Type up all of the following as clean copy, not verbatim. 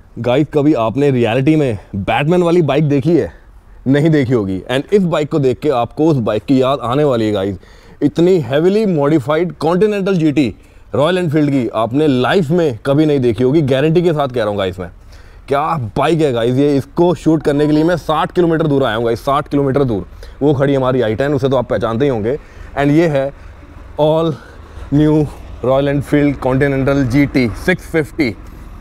Guys कभी आपने reality में बैटमैन वाली बाइक देखी है? नहीं देखी होगी। एंड इस बाइक को देख के आपको उस बाइक की याद आने वाली है गाइस। इतनी heavily modified Continental GT Royal Enfield की आपने लाइफ में कभी नहीं देखी होगी, गारंटी के साथ कह रहा हूँ गाइस मैं। क्या बाइक है गाइस ये। इसको शूट करने के लिए मैं 60 किलोमीटर दूर आया हूँ गाइस, 60 किलोमीटर दूर। वो खड़ी हमारी i10, उसे तो आप पहचानते ही होंगे। एंड ये है all new Royal Enfield Continental GT 650।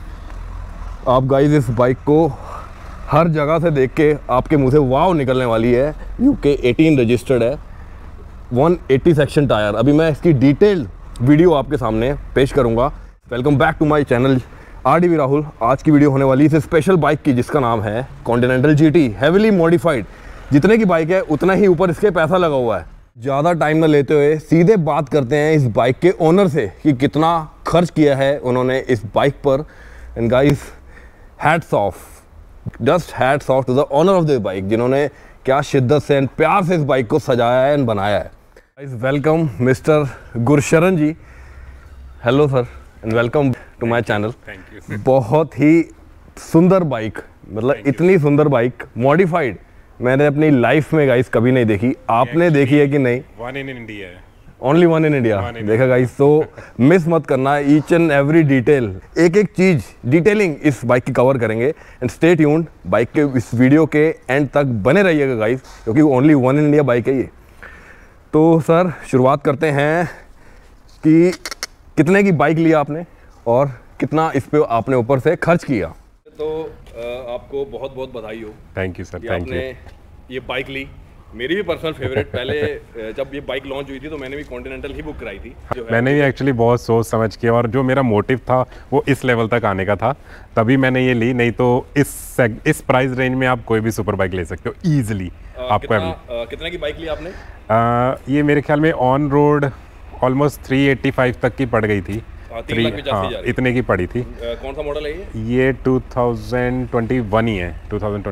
आप गाइस इस बाइक को हर जगह से देख के आपके मुंह से वाव निकलने वाली है। UK 18 रजिस्टर्ड है, 180 सेक्शन टायर। अभी मैं इसकी डिटेल्ड वीडियो आपके सामने पेश करूंगा। Welcome back to my channel RDV Rahul. आज की वीडियो होने वाली है इस स्पेशल बाइक की जिसका नाम है कॉन्टिनेंटल GT हेविली मॉडिफाइड। जितने की बाइक है उतना ही ऊपर इसके पैसा लगा हुआ है। ज़्यादा टाइम न लेते हुए सीधे बात करते हैं इस बाइक के ओनर से कि कितना खर्च किया है उन्होंने इस बाइक पर। And guys hats off, just hats off to the owner of the bike, जिन्होंने क्या शिद्दत से एंड प्यार से इस बाइक को सजाया है एंड बनाया है। Guys welcome mister Gursharan ji. Hello sir and welcome to my channel. Thank you. बहुत ही सुंदर बाइक, मतलब इतनी सुंदर बाइक मॉडिफाइड मैंने अपनी लाइफ में गाइस कभी नहीं देखी। आपने देखी है कि नहीं? वन इन इंडिया है, ओनली वन इन इंडिया। देखा गाइस, तो मिस मत करना, ईच एंड एवरी डिटेल, एक एक चीज डिटेलिंग इस बाइक की कवर करेंगे। एंड स्टे ट्यून्ड, बाइक के इस वीडियो के एंड तक बने रहिएगा गाइस, क्योंकि only one in India bike है ये। तो सर शुरुआत करते हैं कि कितने की बाइक लिया आपने और कितना इस पे आपने ऊपर से खर्च किया। तो आपको बहुत बहुत बधाई हो। थैंक यू सर, थैंक आपने यू। ये बाइक ली, मेरी भी पर्सनल फेवरेट। पहले जब ये बाइक लॉन्च हुई थी तो मैंने भी कॉन्टिनेंटल ही बुक कराई थी। मैंने भी एक्चुअली बहुत सोच समझ के, और जो मेरा मोटिव था वो इस लेवल तक आने का था, तभी मैंने ये ली। नहीं तो इस प्राइस रेंज में आप कोई भी सुपर बाइक ले सकते हो ईजिली। आपको कितने की बाइक ली आपने? ये मेरे ख्याल में ऑन रोड ऑलमोस्ट 385 तक की पड़ गई थी। 3,85,000 इतने की पड़ी थी। कौन सा मॉडल है ये? ये 2021 ही है,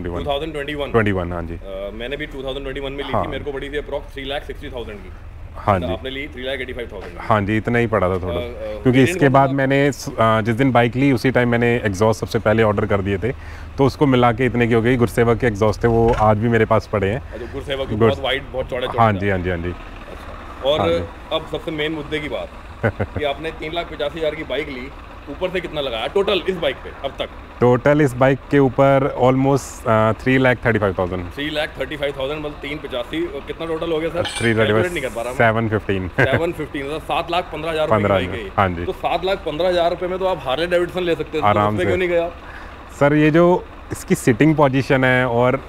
2021। हाँ जी। मैंने भी 2021 में ली थी। मेरे को पड़ी थी अप्रॉक्स 3,60,000 की। हाँ जी। आपने ली 3,85,000। हाँ जी, इतना ही पड़ा था थोड़ा। क्योंकि इसके बाद मैंने जिस दिन बाइक ली उसी टाइम मैंने एग्जॉस्ट सबसे पहले ऑर्डर कर दिए थे, तो उसको मिला के इतने की हो गई। गुरसेवा के एग्जॉस्ट थे, वो आज भी मेरे पास पड़े हैं। गुरसेवा की बहुत वाइड, बहुत चौड़े। हाँ जी, हाँ जी, हाँ जी। और अब सबसे मेन मुद्दे की बात कि आपने 3,85,000 की बाइक ली, ऊपर से कितना लगाया टोटल इस बाइक पे अब तक? टोटल इस बाइक के ऊपर ऑलमोस्ट 3,35,000। 3,35,000 मतलब 385। कितना टोटल हो गया सर? 3,35,000 नहीं कर पा रहा मैं। 715 मतलब 7,15,000 रुपए। हाँ जी। तो 7,15,000 रुपए में तो आप हार्ले डेविडसन ले सकते हो। आराम से। क्यों नहीं गया सर? ये जो इसकी सिटिंग पोजीशन है और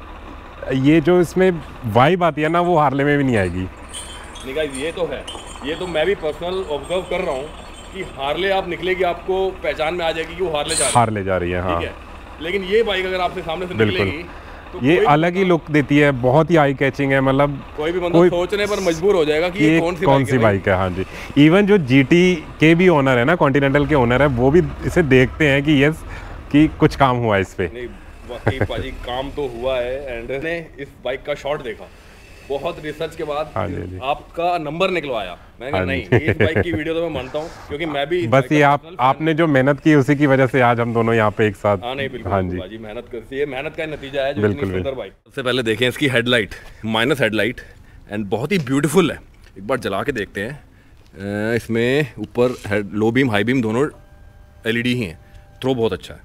ये जो इसमें वाइब आती है ना, वो हार्ले में भी नहीं आएगी। नहीं गाइस, ये तो है, ये तो मैं भी पर्सनल ऑब्जर्व कर रहा हूँ कि हार्ले आप निकलेगी आपको पहचान में आ जाएगी कि वो हार्ले जा रही है। हाँ। ठीक है, लेकिन ये बाइक अगर आपसे सामने से निकलेगी तो ये अलग ही लुक देती है, बहुत ही आई कैचिंग है। मतलब कोई भी बंदा सोचने पर मजबूर हो जाएगा कि ये कौन सी बाइक है। हाँ जी। इवन जो GT के भी ओनर है ना, कॉन्टिनेंटल के ओनर है, वो भी इसे देखते हैं कि यस कि कुछ काम हुआ है इस पे। नहीं वाकई पाजी काम तो हुआ है। एंड ने इस बाइक का शॉट देखा, बहुत रिसर्च के बाद आपका नंबर निकलवाया। मैंने कहा नहीं, इस बाइक की वीडियो तो मैं मानता हूँ, क्योंकि मैं भी बस ये आपने जो मेहनत की उसी की वजह से आज हम दोनों यहाँ पे एक साथ। हाँ नहीं बिल्कुल। हाँ जी, बाजी मेहनत करती है, मेहनत का नतीजा है जो इतनी सुंदर बाइक। सबसे पहले देखें इसकी हेडलाइट, माइनस हेडलाइट, एंड बहुत ही ब्यूटीफुल है। एक बार जला के देखते हैं। इसमें ऊपर लो बीम हाई बीम दोनों LED ही हैं। थ्रो बहुत अच्छा है,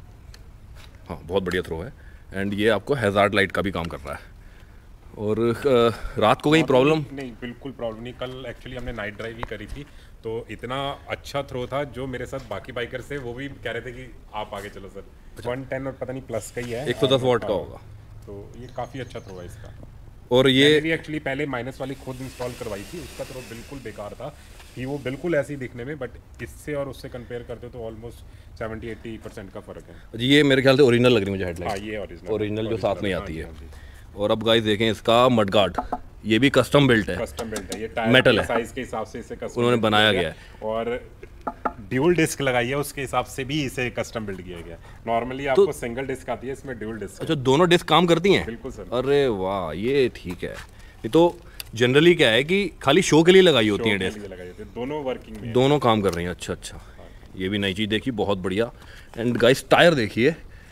हाँ बहुत बढ़िया थ्रो है। एंड ये आपको हैजार्ड लाइट का भी काम कर रहा है। और रात को कहीं प्रॉब्लम नहीं? बिल्कुल प्रॉब्लम नहीं। कल एक्चुअली हमने नाइट ड्राइव ही करी थी, तो इतना अच्छा थ्रो था, जो मेरे साथ बाकी बाइकर थे वो भी कह रहे थे कि आप आगे चलो सर। 110 और पता नहीं प्लस का ही है, 110 वॉट का होगा, तो ये काफ़ी अच्छा थ्रो है इसका। और ये भी एक्चुअली पहले माइनस वाली खुद इंस्टॉल करवाई थी, उसका थ्रो बिल्कुल बेकार था कि वो बिल्कुल ऐसे ही दिखने में, बट इससे और उससे कंपेयर करते हो तो ऑलमोस्ट 70-80% का फर्क है। ये मेरे ख्याल से ओरिजिनल लग रही है मुझे हेडलाइट। हाँ, ये ओरिजिनल जो साथ में आती है। और अब गाइस देखें इसका मडगार्ड, ये भी कस्टम बिल्ट है। कस्टम बिल्ट है, ये टायर मेटल है, साइज के हिसाब से इसे कस्टम उन्होंने बनाया गया है। और ड्यूल डिस्क लगाई है, उसके हिसाब से भी इसे कस्टम बिल्ड किया गया। नॉर्मली आपको सिंगल डिस्क आती है, इसमें ड्यूल डिस्क। अच्छा, दोनों डिस्क काम करती हैं? बिल्कुल सर। अरे वाह, ये ठीक है। ये तो जनरली क्या है कि खाली शो के लिए लगाई होती है डिस्क, दोनों वर्किंग में दोनों काम कर रही हैं। अच्छा, ये भी नई चीज़ देखी, बहुत बढ़िया। एंड गाइस टायर देखिए,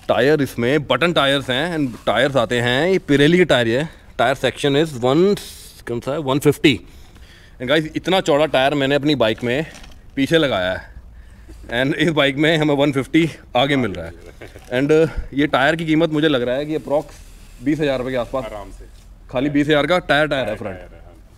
टायर इसमें बटन टायर्स हैं एंड टायर्स आते हैं, ये पिरेली के टायर है। टायर सेक्शन इज़ कौन सा है 150 एंड गाइस इतना चौड़ा टायर मैंने अपनी बाइक में पीछे लगाया है एंड इस बाइक में हमें 150 आगे मिल रहा है। एंड ये टायर की कीमत मुझे लग रहा है कि अप्रॉक्स 20,000 रुपये के आसपास, आराम से खाली 20,000 का टायर है फ्रंट।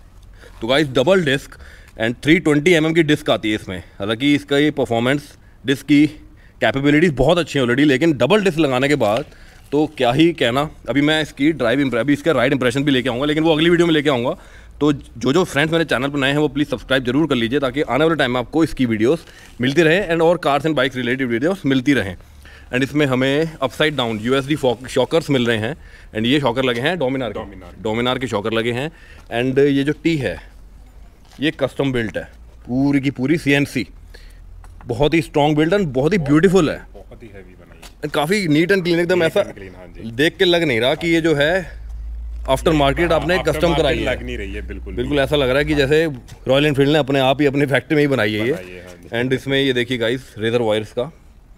तो guys double disc and 320 mm की डिस्क आती है इसमें। हालांकि इसका ये परफॉर्मेंस डिस्क की कैपेबिलिटीज़ बहुत अच्छी है ऑलरेडी, लेकिन डबल डिस्क लगाने के बाद तो क्या ही कहना। अभी मैं इसकी अभी इसका राइड इंप्रेशन भी लेके आऊँगा, लेकिन वो अगली वीडियो में लेके आऊँगा। तो जो फ्रेंड्स मेरे चैनल पर नए हैं वो प्लीज़ सब्सक्राइब जरूर कर लीजिए, ताकि आने वाले टाइम में आपको इसकी वीडियोस मिलती रहे एंड और cars and bikes related videos मिलती रहें। एंड इसमें हमें अपसाइड डाउन USD शॉकर्स मिल रहे हैं एंड ये शॉकर लगे हैं डोमिनार के शॉकर लगे हैं। एंड ये जो टी है ये कस्टम बिल्ट है, पूरी की पूरी CNC, बहुत ही स्ट्रॉन्ग बिल्ड एंड बहुत ही ब्यूटीफुल है, बहुत ही हैवी बनाई है, काफ़ी नीट एंड क्लीन एकदम। ऐसा देख के लग नहीं रहा कि ये जो है आफ्टर मार्केट आपने कस्टम कराई है, लग नहीं रही है बिल्कुल ऐसा लग रहा है कि जैसे रॉयल एनफील्ड ने अपने आप ही अपनी फैक्ट्री में ही बनाई है ये। एंड इसमें ये देखिए गाइस रेजर वायर्स का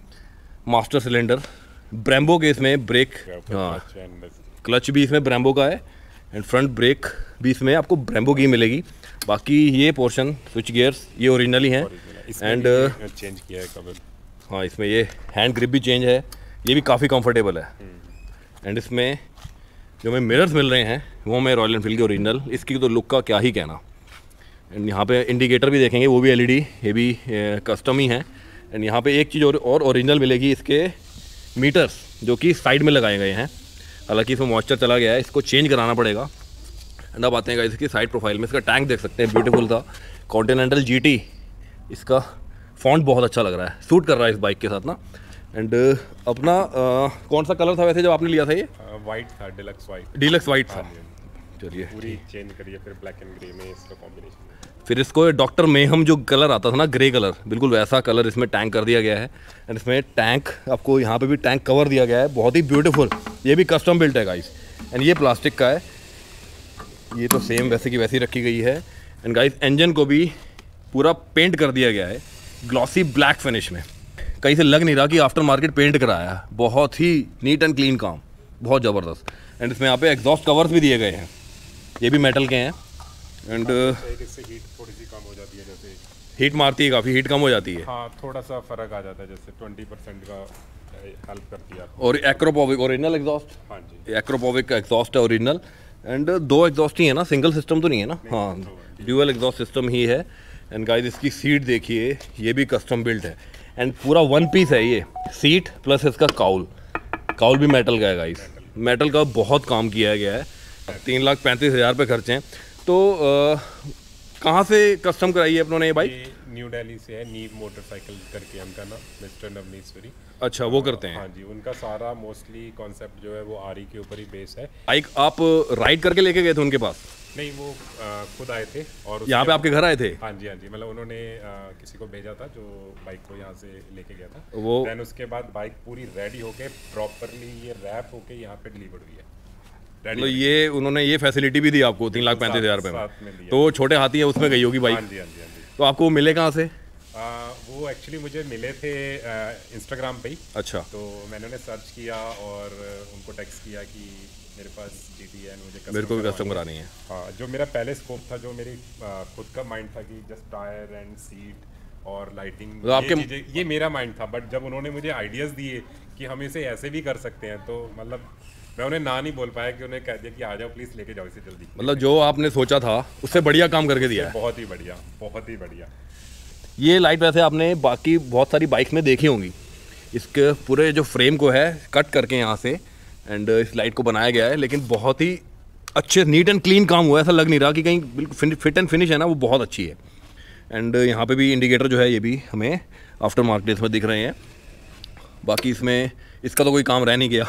मास्टर सिलेंडर, ब्रेम्बो के इसमें ब्रेक, हाँ क्लच भी इसमें ब्रेम्बो का है एंड फ्रंट ब्रेक भी इसमें आपको ब्रेम्बो की मिलेगी। बाकी ये पोर्शन स्विच गियर्स ये ओरिजिनली हैं एंड चेंज किया है कवर, हाँ इसमें ये हैंड ग्रिप भी चेंज है, ये भी काफ़ी कंफर्टेबल है। एंड इसमें जो हमें मिरर्स मिल रहे हैं वो हमें रॉयल एनफील्ड के ओरिजिनल, इसकी तो लुक का क्या ही कहना। एंड यहाँ पे इंडिकेटर भी देखेंगे वो भी LED, ये भी कस्टम ही है। एंड यहाँ पे एक चीज़ और ओरिजिनल मिलेगी, इसके मीटर्स जो कि साइड में लगाए गए हैं। हालांकि इसमें मॉइस्चर चला गया है, इसको चेंज कराना पड़ेगा। एंड अब आते हैं इसकी साइड प्रोफाइल में, इसका टैंक देख सकते हैं ब्यूटीफुल था, कॉन्टिनेंटल GT, इसका फॉन्ट बहुत अच्छा लग रहा है, सूट कर रहा है इस बाइक के साथ ना। एंड अपना कौन सा कलर था वैसे जब आपने लिया था ये? वाइट था, डिलक्स वाइट था। चलिए पूरी चेंज करिए, फिर ब्लैक एंड ग्रे में इसका कॉम्बिनेशन। फिर इसको डॉक्टर मेहम जो कलर आता था ना, ग्रे कलर, बिल्कुल वैसा कलर इसमें टैंक कर दिया गया है। एंड इसमें टैंक आपको यहाँ पे भी टैंक कवर दिया गया है, बहुत ही ब्यूटीफुल, ये भी कस्टम बिल्ट है गाइस। एंड ये प्लास्टिक का है, ये तो सेम वैसे की वैसी रखी गई है। एंड गाइस इंजन को भी पूरा पेंट कर दिया गया है ग्लॉसी ब्लैक फिनिश में, कहीं से लग नहीं रहा कि आफ्टर मार्केट पेंट कराया है, बहुत ही नीट एंड क्लीन काम, बहुत ज़बरदस्त। एंड इसमें यहाँ पे एग्जॉस्ट कवर्स भी दिए गए हैं, ये भी मेटल के हैं। एंड इससे हीट थोड़ी सी कम हो जाती है, जैसे हीट मारती है, काफ़ी हीट कम हो जाती है, हाँ थोड़ा सा फ़र्क आ जाता है, जैसे 20% का हेल्प करती है। और एक्रोपोविक ओरिजिनल एग्जॉस्ट, हाँ जी एक्रोपोविक का एग्जॉस्ट है ओरिजिनल। एंड 2 एग्जॉस्ट ही है ना, सिंगल सिस्टम तो नहीं है ना, हाँ ड्यूअल एग्जॉस्ट सिस्टम ही है। एंड गाइस इसकी सीट देखिए, ये भी कस्टम बिल्ट है एंड पूरा 1 पीस है ये सीट प्लस इसका काउल भी मेटल का है गाइस, मेटल का बहुत काम किया गया है। 3,35,000 रुपये खर्चे हैं। तो कहाँ से कस्टम कराई है अपनों ने ये बाइक? न्यू दिल्ली से है, नीव मोटरसाइकिल करके उनका ना, मिस्टर नवनीश्वरी। अच्छा वो करते हैं? हाँ जी, उनका सारा मोस्टली कॉन्सेप्ट जो है वो RE के ऊपर ही बेस है। बाइक आप राइड करके लेके गए थे उनके पास? नहीं, वो खुद आए थे और यहाँ पे आपके घर आए थे? हाँ जी, मतलब उन्होंने किसी को भेजा था जो बाइक को यहाँ से लेके गया था वो। देन उसके बाद बाइक पूरी रेडी होके प्रॉपरली ये रैप होके यहाँ पे डिलीवर हुई है। मतलब ये उन्होंने ये फैसिलिटी भी दी आपको 3,35,000 रुपये में? तो छोटे हाथी है उसमें गई होगी बाइक? हाँ जी। तो आपको मिले कहाँ से? वो एक्चुअली मुझे मिले थे इंस्टाग्राम पे ही। अच्छा। तो मैंने उन्हें सर्च किया और उनको टेक्स्ट किया कि मेरे पास GT है, मेरे को भी कस्टम करानी है। हाँ, जो मेरा पहले स्कोप था, जो मेरी खुद का माइंड था कि जस्ट टायर एंड सीट और लाइटिंग, तो आपके ये मेरा माइंड था। बट जब उन्होंने मुझे आइडियाज़ दिए कि हम इसे ऐसे भी कर सकते हैं, तो मतलब मैं उन्हें ना नहीं बोल पाया कि उन्हें कह दिया कि आ जाओ प्लीज़ लेके जाओ इसे जल्दी। मतलब जो आपने सोचा था उससे बढ़िया काम करके दिया है। बहुत ही बढ़िया, बहुत ही बढ़िया। ये लाइट वैसे आपने बाकी बहुत सारी बाइक्स में देखी होंगी, इसके पूरे जो फ्रेम को है कट करके यहाँ से एंड इस लाइट को बनाया गया है, लेकिन बहुत ही अच्छे नीट एंड क्लीन काम हुआ है, ऐसा लग नहीं रहा कि कहीं बिल्कुल फिट एंड फिनिश है ना, वो बहुत अच्छी है। एंड यहाँ पे भी इंडिकेटर जो है ये भी हमें आफ्टर मार्केट में दिख रहे हैं, बाकी इसमें इसका तो कोई काम रह नहीं गया।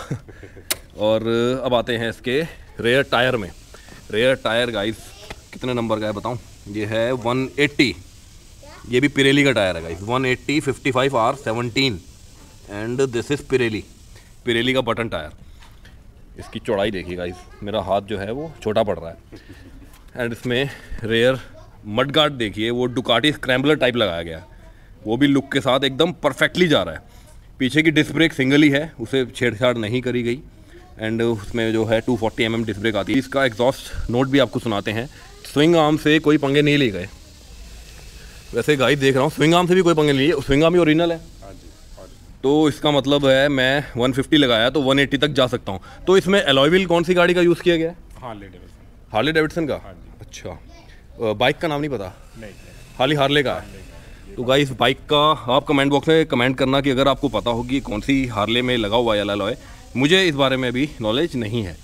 और अब आते हैं इसके रेयर टायर में। रेयर टायर गाइस कितने नंबर का है बताऊँ? ये है 180, ये भी पिरेली का टायर है guys, 180 55R17 and this is Pirelli का बटन टायर। इसकी चौड़ाई देखिए गाइस, मेरा हाथ जो है वो छोटा पड़ रहा है। एंड इसमें रेयर मड गार्ड देखिए, वो डुकाटी स्क्रैम्बलर टाइप लगाया गया है, वो भी लुक के साथ एकदम परफेक्टली जा रहा है। पीछे की डिस्क ब्रेक सिंगल ही है, उसे छेड़छाड़ नहीं करी गई। एंड उसमें जो है 240 mm डिस्क ब्रेक आती है। इसका एग्जॉस्ट नोट भी आपको सुनाते हैं। स्विंग आर्म से कोई पंगे नहीं लिए गए। वैसे गाइस देख रहा हूँ स्विंग आर्म से भी कोई पंगे नहीं लिए, स्विंग आर्म ही ओरिजिनल है। तो इसका मतलब है मैं 150 लगाया तो 180 तक जा सकता हूँ। तो इसमें अलॉय व्हील कौन सी गाड़ी का यूज़ किया गया है? हार्ले डेविडसन का। अच्छा, बाइक का नाम नहीं पता? नहीं, हार्ले का है। तो गाइस बाइक का आप कमेंट बॉक्स में कमेंट करना कि अगर आपको पता होगी कौन सी हार्ले में लगा हुआ है अलॉय। मुझे इस बारे में अभी नॉलेज नहीं है।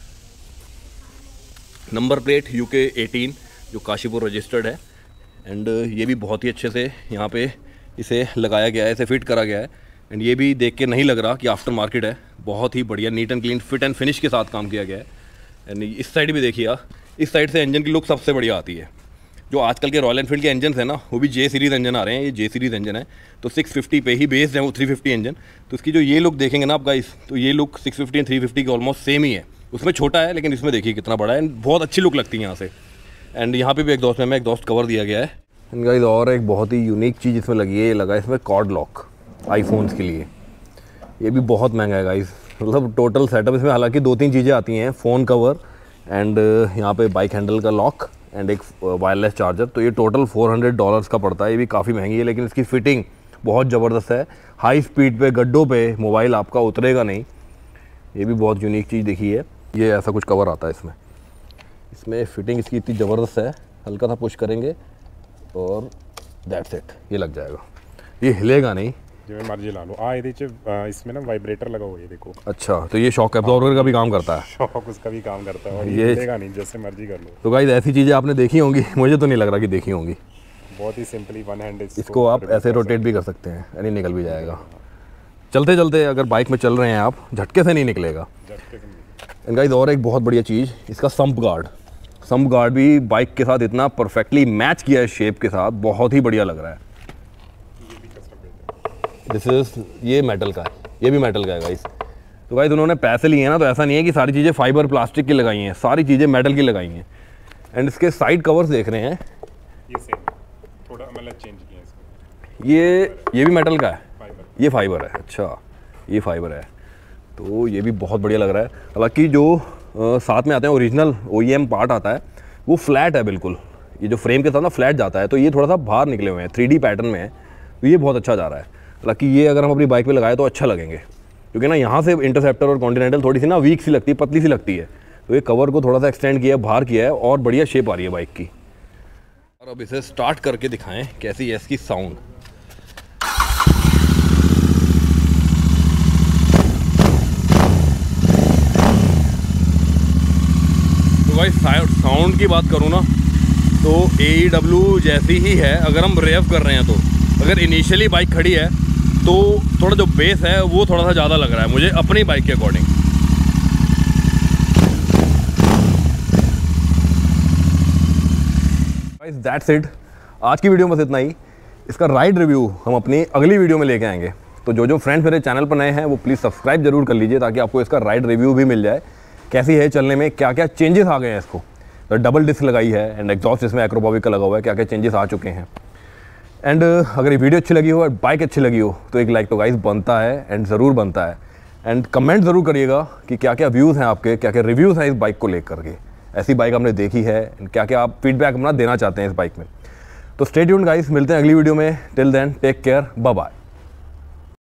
नंबर प्लेट UK 18 जो काशीपुर रजिस्टर्ड है। एंड ये भी बहुत ही अच्छे से यहाँ पे इसे लगाया गया है, इसे फिट करा गया है। एंड ये भी देख के नहीं लग रहा कि आफ्टर मार्केट है, बहुत ही बढ़िया neat and clean fit and finish के साथ काम किया गया है। एंड इस साइड भी देखिए आप, इस साइड से इंजन की लुक सबसे बढ़िया आती है। जो आजकल के रॉयल एनफील्ड के इंजन है ना, वो भी J सीरीज़ इंजन आ रहे हैं। ये J सीरीज़ इंजन है तो 650 पे ही बेस्ड है वो 350 इंजन। तो इसकी जो ये लुक देखेंगे ना आप गाइस, तो ये लुक 650 और 350 के ऑलमोस्ट सेम ही है। उसमें छोटा है लेकिन इसमें देखिए कितना बड़ा है। बहुत अच्छी लुक लगती है यहाँ से। एंड यहाँ पे भी एग्जॉस्ट में एग्जॉस्ट कवर दिया गया है। एंड गाइस और एक बहुत ही यूनिक चीज़ इसमें लगी है, ये लगा है इसमें कॉर्ड लॉक आईफोन्स के लिए। ये भी बहुत महंगा है गाइस, मतलब टोटल सेटअप इसमें हालांकि 2-3 चीज़ें आती हैं, फ़ोन कवर एंड यहाँ पे बाइक हैंडल का लॉक एंड एक वायरलेस चार्जर। तो ये टोटल $400 का पड़ता है। ये भी काफ़ी महंगी है लेकिन इसकी फ़िटिंग बहुत ज़बरदस्त है। हाई स्पीड पे गड्ढों पे मोबाइल आपका उतरेगा नहीं। ये भी बहुत यूनिक चीज़ देखी है। ये ऐसा कुछ कवर आता है इसमें फ़िटिंग इसकी इतनी ज़बरदस्त है, हल्का सा पुश करेंगे और दैट्स इट, ये लग जाएगा। ये हिलेगा नहीं, जो मर्जी ला लो। इसमें ना वाइब्रेटर लगा हुआ है, देखो। अच्छा, तो ये शॉक एब्जॉर्बर का भी काम करता है। शॉक उसका भी काम करता है और ये हिलेगा नहीं, जैसे मर्जी कर लो। तो गाइस ऐसी चीज़ें आपने देखी होंगी, मुझे तो नहीं लग रहा कि देखी होंगी। बहुत ही सिंपली वन हैंड इसको आप ऐसे रोटेट भी कर सकते हैं, यानी निकल भी जाएगा। चलते चलते अगर बाइक में चल रहे हैं आप, झटके से नहीं निकलेगा। एंड गाइस और एक बहुत बढ़िया चीज़, इसका सम्प गार्ड भी बाइक के साथ इतना परफेक्टली मैच किया है शेप के साथ, बहुत ही बढ़िया लग रहा है। ये मेटल का है, ये भी मेटल का है गाइस। तो गाइस उन्होंने पैसे लिए हैं ना, तो ऐसा नहीं है कि सारी चीज़ें फाइबर प्लास्टिक की लगाई हैं, सारी चीज़ें मेटल की लगाई हैं। एंड इसके साइड कवर्स देख रहे हैं, ये सेम थोड़ा मतलब चेंज किया है इसको। ये भी मेटल का है, फाइबर। ये फाइबर है। अच्छा, ये फाइबर है, तो ये भी बहुत बढ़िया लग रहा है। हालांकि जो साथ में आते हैं ओरिजिनल OEM पार्ट आता है वो फ्लैट है बिल्कुल, ये जो फ्रेम के साथ ना फ्लैट जाता है, तो ये थोड़ा सा बाहर निकले हुए हैं, 3D पैटर्न में है, तो ये बहुत अच्छा जा रहा है। हालांकि ये अगर हम अपनी बाइक पे लगाए तो अच्छा लगेंगे, क्योंकि ना यहाँ से इंटरसेप्टर और कॉन्टिनेंटल थोड़ी सी ना वीक सी लगती है, पतली सी लगती है। तो ये कवर को थोड़ा सा एक्सटेंड किया है, बाहर किया है और बढ़िया शेप आ रही है बाइक की। और अब इसे स्टार्ट करके दिखाएं कैसी है इसकी साउंड। तो भाई साउंड की बात करूँ ना, तो AEW जैसी ही है। अगर हम रेव कर रहे हैं तो अगर इनिशियली बाइक खड़ी है तो थोड़ा जो बेस है वो थोड़ा सा ज़्यादा लग रहा है मुझे अपनी बाइक के अकॉर्डिंग। गाइस दैट्स इट, आज की वीडियो में बस इतना ही। इसका राइड रिव्यू हम अपनी अगली वीडियो में लेके आएंगे। तो जो फ्रेंड्स मेरे चैनल पर नए हैं वो प्लीज़ सब्सक्राइब जरूर कर लीजिए, ताकि आपको इसका राइड रिव्यू भी मिल जाए, कैसी है चलने में, क्या क्या चेंजेस आ गए हैं इसको। तो डबल डिस्क लगाई है एंड एग्जॉस्ट इसमें एक्रोबॉबिक का लगा हुआ है, क्या क्या चेंजेस आ चुके हैं। एंड अगर ये वीडियो अच्छी लगी हो और बाइक अच्छी लगी हो तो एक लाइक तो गाइस बनता है एंड ज़रूर बनता है। एंड कमेंट ज़रूर करिएगा कि क्या क्या व्यूज़ हैं आपके, क्या क्या रिव्यूज़ हैं इस बाइक को लेकर के, ऐसी बाइक आपने देखी है, क्या क्या आप फीडबैक अपना देना चाहते हैं इस बाइक में। तो स्टे ट्यून्ड गाइस, मिलते हैं अगली वीडियो में। Till then take care, bye bye.